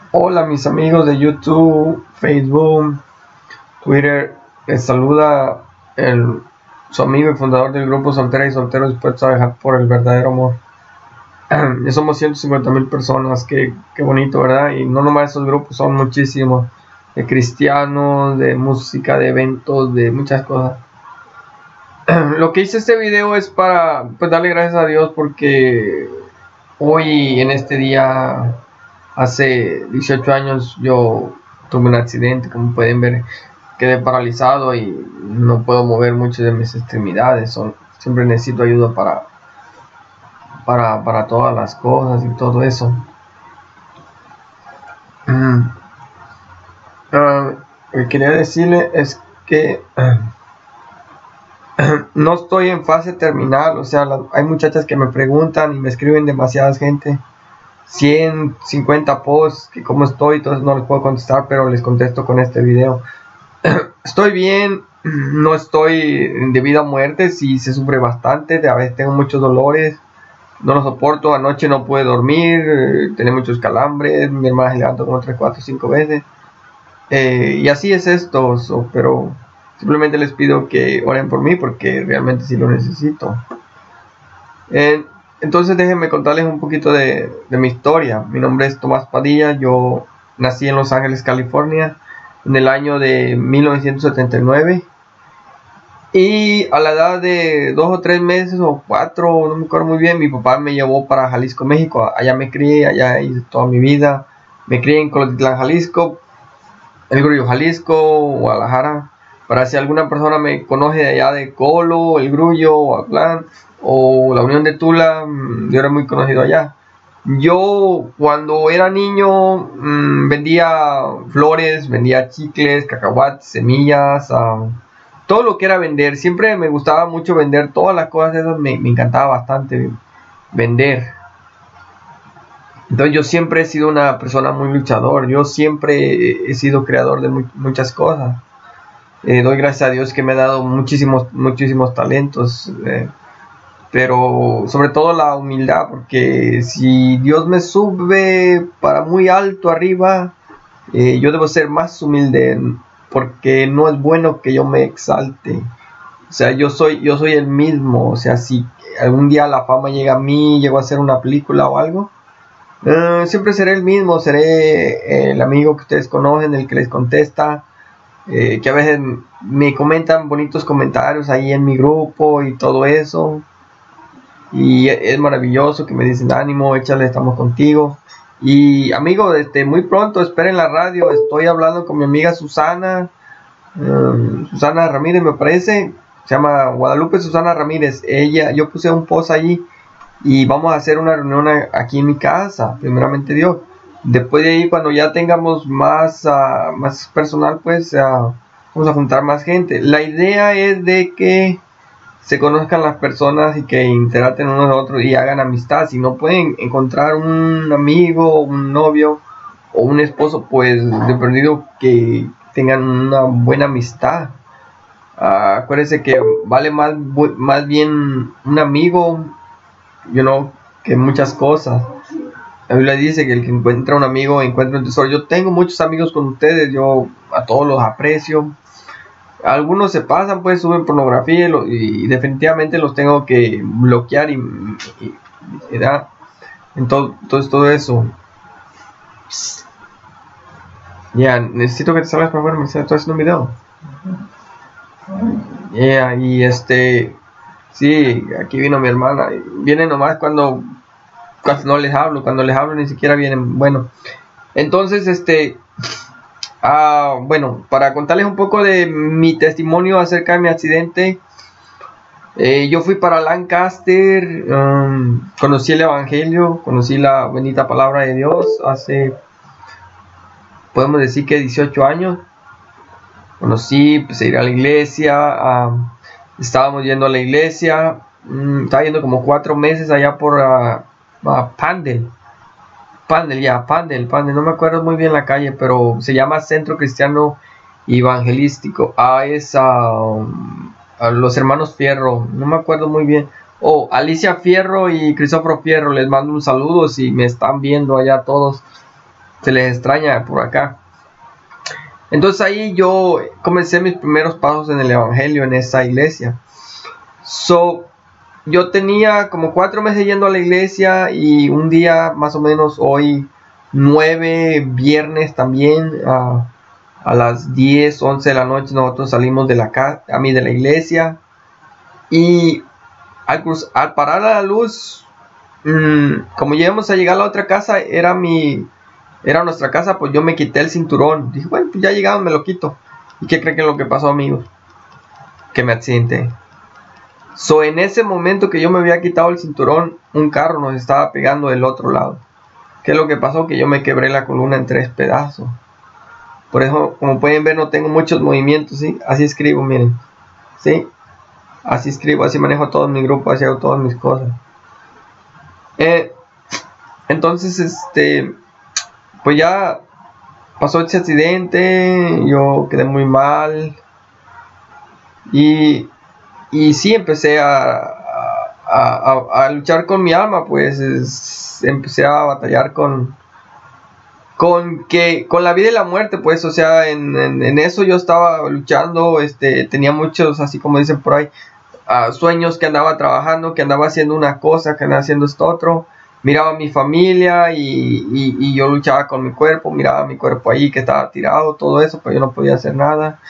Hola mis amigos de YouTube, Facebook, Twitter, les saluda su amigo y fundador del grupo Soltera y Solteros Dispuestos a Dejar por el Verdadero Amor. Ya somos 150,000 personas, qué bonito, ¿verdad? Y no nomás esos grupos, son muchísimos, de cristianos, de música, de eventos, de muchas cosas. Lo que hice este video es para darle gracias a Dios porque hoy en este día, hace 18 años, yo tuve un accidente. Como pueden ver, quedé paralizado y no puedo mover muchas de mis extremidades. Siempre necesito ayuda para todas las cosas y todo eso. Lo que quería decirle es que no estoy en fase terminal. O sea, hay muchachas que me preguntan y me escriben demasiada gente, 150 posts, que cómo estoy. Entonces no les puedo contestar, pero les contesto con este video. Estoy bien, no estoy de vida a muerte. Sí se sufre bastante, a veces tengo muchos dolores, no lo soporto. Anoche no pude dormir, tenía muchos calambres, mi hermana se levantó como 3, 4, 5 veces. Y así es esto, pero simplemente les pido que oren por mí porque realmente sí lo necesito. Entonces déjenme contarles un poquito de mi historia. Mi nombre es Tomás Padilla. Yo nací en Los Ángeles, California, en el año de 1979. Y a la edad de 2 o 3 meses o 4, no me acuerdo muy bien, mi papá me llevó para Jalisco, México. Allá me crié, allá hice toda mi vida. Me crié en Colotitlán, Jalisco, El Grullo, Jalisco, Guadalajara. Para si alguna persona me conoce de allá de Colo, El Grullo, Guadalajara o la Unión de Tula, yo era muy conocido allá. Yo cuando era niño vendía flores, vendía chicles, cacahuates, semillas, todo lo que era vender. Siempre me gustaba mucho vender todas las cosas esas, me encantaba bastante vender. Entonces yo siempre he sido una persona muy luchador. Yo siempre he sido creador de muchas cosas. Doy gracias a Dios que me ha dado muchísimos talentos. Pero sobre todo la humildad, porque si Dios me sube para muy alto arriba, yo debo ser más humilde, porque no es bueno que yo me exalte. O sea, yo soy el mismo. O sea, si algún día la fama llega a mí, llego a hacer una película o algo, siempre seré el mismo. Seré el amigo que ustedes conocen, el que les contesta, que a veces me comentan bonitos comentarios ahí en mi grupo y todo eso. Y es maravilloso que me dicen: ánimo, échale, estamos contigo. Y amigo, muy pronto esperen la radio. Estoy hablando con mi amiga Susana, Susana Ramírez me parece, se llama Guadalupe Susana Ramírez. Yo puse un post allí y vamos a hacer una reunión aquí en mi casa, primeramente Dios. Después de ahí, cuando ya tengamos más personal, pues vamos a juntar más gente. La idea es de que se conozcan las personas y que interactúen unos a otros y hagan amistad. Si no pueden encontrar un amigo, un novio o un esposo, pues de perdido que tengan una buena amistad. Acuérdense que vale más bien un amigo, que muchas cosas. La Biblia dice que el que encuentra un amigo encuentra un tesoro. Yo tengo muchos amigos con ustedes, yo a todos los aprecio. Algunos se pasan, pues suben pornografía y definitivamente los tengo que bloquear entonces todo eso. Ya, necesito que te salgas para verme, estoy haciendo un video. Y sí, aquí vino mi hermana. Viene nomás cuando no les hablo, cuando les hablo ni siquiera vienen. Bueno, entonces bueno, para contarles un poco de mi testimonio acerca de mi accidente. Yo fui para Lancaster, conocí el Evangelio, conocí la bendita palabra de Dios hace, podemos decir que 18 años. Conocí, pues, ir a la iglesia, estábamos yendo a la iglesia, estaba yendo como 4 meses allá por Pandel, no me acuerdo muy bien la calle, pero se llama Centro Cristiano Evangelístico. Es a los hermanos Fierro, no me acuerdo muy bien. Alicia Fierro y Crisóforo Fierro, les mando un saludo si me están viendo allá todos. se les extraña por acá. Entonces ahí yo comencé mis primeros pasos en el evangelio en esa iglesia. Yo tenía como 4 meses yendo a la iglesia, y un día más o menos hoy 9 viernes también a las 10, 11 de la noche nosotros salimos de la iglesia, y al parar a la luz, como llegamos a llegar a la otra casa, era nuestra casa, pues yo me quité el cinturón. Dije, bueno, pues ya llegamos, me lo quito. ¿Y qué creen que es lo que pasó, amigos? Que me accidenté. En ese momento que yo me había quitado el cinturón, un carro nos estaba pegando del otro lado. ¿Qué es lo que pasó? Que yo me quebré la columna en 3 pedazos. Por eso, como pueden ver, no tengo muchos movimientos, ¿sí? Así escribo, miren. ¿Sí? Así escribo, así manejo todo mi grupo, así hago todas mis cosas. Entonces, pues ya pasó ese accidente, yo quedé muy mal. Y sí, empecé a luchar con mi alma, pues empecé a batallar con la vida y la muerte, pues, o sea, en eso yo estaba luchando. Tenía muchos, así como dicen por ahí, sueños, que andaba trabajando, que andaba haciendo una cosa, que andaba haciendo esto otro. Miraba a mi familia y yo luchaba con mi cuerpo, miraba mi cuerpo ahí que estaba tirado, todo eso, pero yo no podía hacer nada.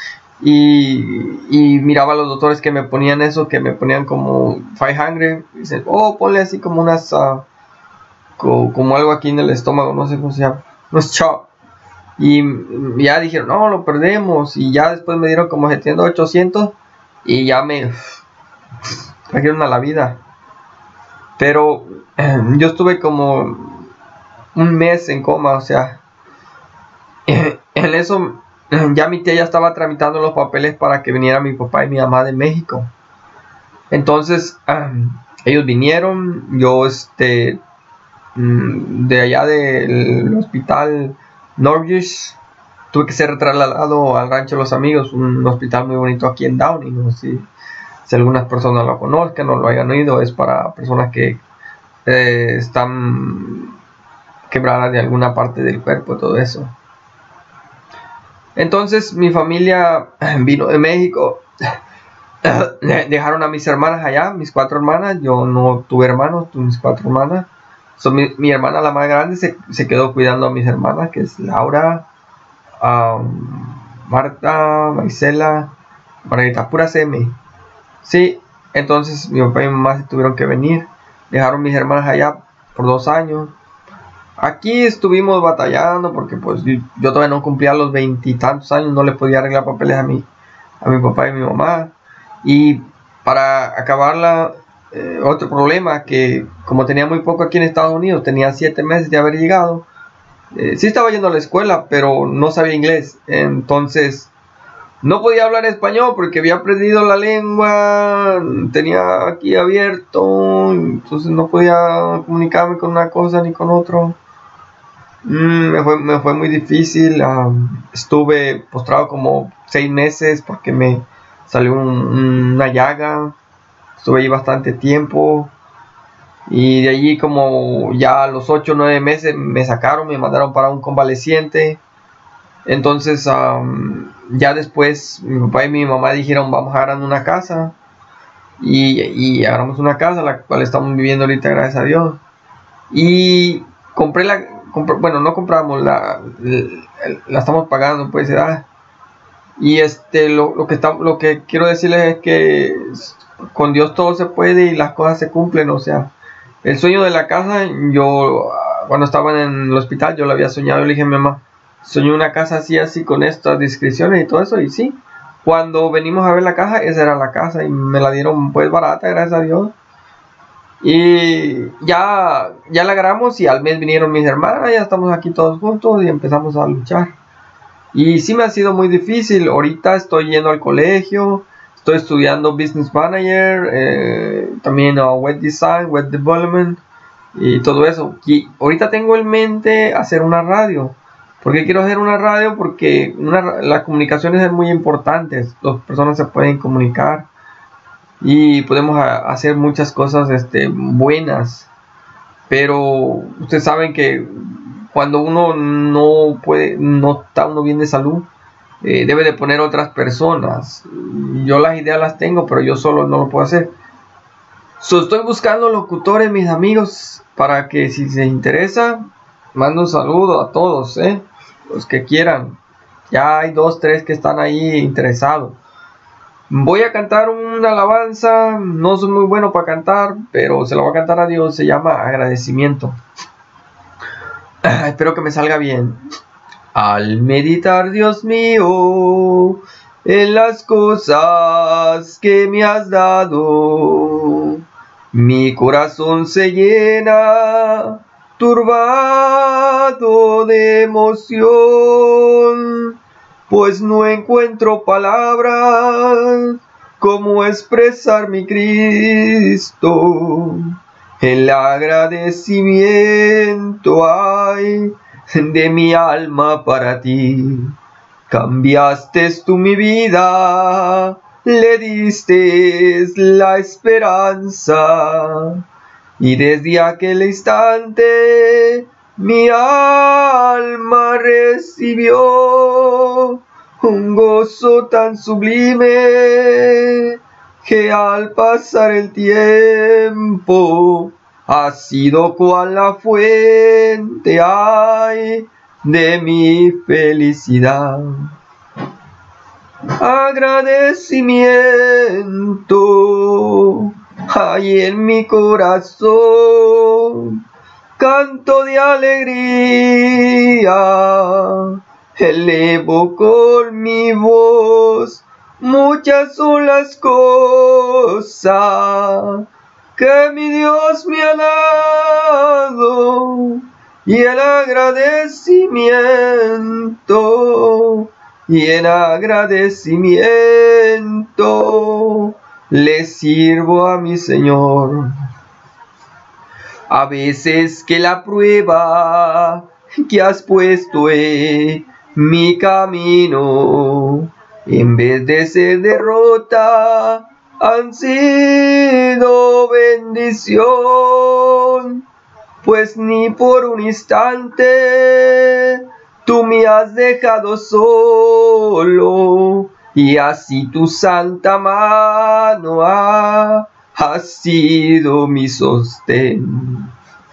Y miraba a los doctores que me ponían eso, que me ponían como 500, y dicen, oh, ponle así como unas, como algo aquí en el estómago, no sé cómo se llama, unos chop. Y ya dijeron, no, lo perdemos. Y ya después me dieron como 700, 800 y ya me trajeron a la vida. Pero yo estuve como un mes en coma, o sea, en eso ya mi tía ya estaba tramitando los papeles para que viniera mi papá y mi mamá de México. Entonces ellos vinieron, yo de allá del hospital Norwich tuve que ser trasladado al Rancho de los Amigos, un hospital muy bonito aquí en Downey. No sé si algunas personas lo conozcan o lo hayan oído, es para personas que están quebradas de alguna parte del cuerpo, todo eso. Entonces mi familia vino de México, dejaron a mis hermanas allá, mis 4 hermanas. Yo no tuve hermanos, tuve mis 4 hermanas. Mi hermana, la más grande, se quedó cuidando a mis hermanas, que es Laura, Marta, Marisela, Margarita, pura M. Sí, entonces mi papá y mi mamá se tuvieron que venir, dejaron mis hermanas allá por 2 años. Aquí estuvimos batallando porque pues yo todavía no cumplía los 20 y tantos años, no le podía arreglar papeles a mi papá y mi mamá. Y para acabarla, otro problema, que como tenía muy poco aquí en Estados Unidos, tenía 7 meses de haber llegado, sí estaba yendo a la escuela, pero no sabía inglés. Entonces no podía hablar español porque había perdido la lengua, tenía aquí abierto, entonces no podía comunicarme con una cosa ni con otro. Me fue muy difícil. Estuve postrado como 6 meses porque me salió una llaga. Estuve ahí bastante tiempo. Y de allí, como ya a los 8 o 9 meses, me sacaron, me mandaron para un convaleciente. Entonces ya después mi papá y mi mamá dijeron, vamos a agarrar una casa. Y agarramos una casa, la cual estamos viviendo ahorita, gracias a Dios. Y bueno, no compramos, la estamos pagando, pues. Y lo que quiero decirles es que con Dios todo se puede y las cosas se cumplen. O sea, el sueño de la casa, yo cuando estaba en el hospital, yo lo había soñado. Yo le dije a mi mamá, soñé una casa así con estas descripciones y todo eso. Y sí, cuando venimos a ver la casa, esa era la casa y me la dieron pues barata, gracias a Dios. Y ya la agarramos y al mes vinieron mis hermanas, ya estamos aquí todos juntos y empezamos a luchar. Y sí me ha sido muy difícil. Ahorita estoy yendo al colegio, estoy estudiando Business Manager, también Web Design, Web Development y todo eso. Y ahorita tengo en mente hacer una radio. ¿Por qué quiero hacer una radio? Porque las comunicaciones son muy importantes. Las personas se pueden comunicar y podemos hacer muchas cosas buenas, pero ustedes saben que cuando uno no puede, no está uno bien de salud, debe de poner otras personas. Yo las ideas las tengo, pero yo solo no lo puedo hacer. Estoy buscando locutores, mis amigos, para que si se interesa, mando un saludo a todos, los que quieran. Ya hay 2, 3 que están ahí interesados. Voy a cantar una alabanza, no soy muy bueno para cantar, pero se la voy a cantar a Dios, se llama Agradecimiento. Espero que me salga bien. Al meditar, Dios mío, en las cosas que me has dado, mi corazón se llena, turbado de emoción, pues no encuentro palabras como expresar mi Cristo. El agradecimiento hay de mi alma para ti. Cambiaste tú mi vida, le diste la esperanza, y desde aquel instante mi alma recibió un gozo tan sublime que al pasar el tiempo ha sido cual la fuente hay de mi felicidad. Agradecimiento hay en mi corazón, canto de alegría, elevo con mi voz. Muchas son las cosas que mi Dios me ha dado, y el agradecimiento, le sirvo a mi Señor. A veces que la prueba que has puesto en mi camino, en vez de ser derrota, han sido bendición, pues ni por un instante tú me has dejado solo, y así tu santa mano ha sido mi sostén.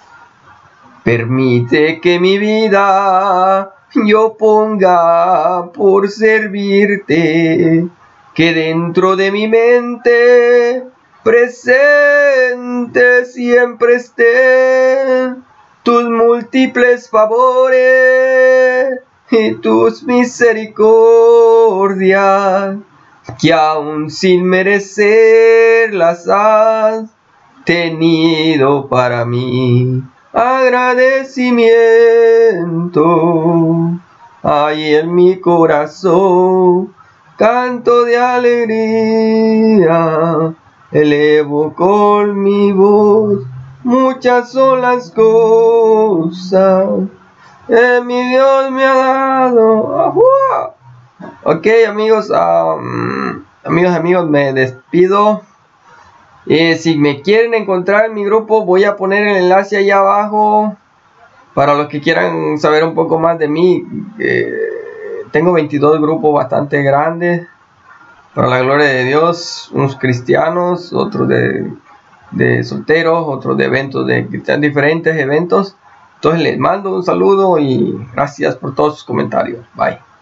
Permite que mi vida yo ponga por servirte, que dentro de mi mente presente siempre estén tus múltiples favores y tus misericordias, que aún sin merecer las has tenido para mí. Agradecimiento hay en mi corazón, canto de alegría, elevo con mi voz. Muchas son las cosas que mi Dios me ha dado. ¡Ajua! Ok, amigos, amigos, me despido. Si me quieren encontrar en mi grupo, voy a poner el enlace ahí abajo para los que quieran saber un poco más de mí. Tengo 22 grupos bastante grandes, para la gloria de Dios, unos cristianos, otros de solteros, otros de eventos, de diferentes eventos. Entonces les mando un saludo y gracias por todos sus comentarios. Bye.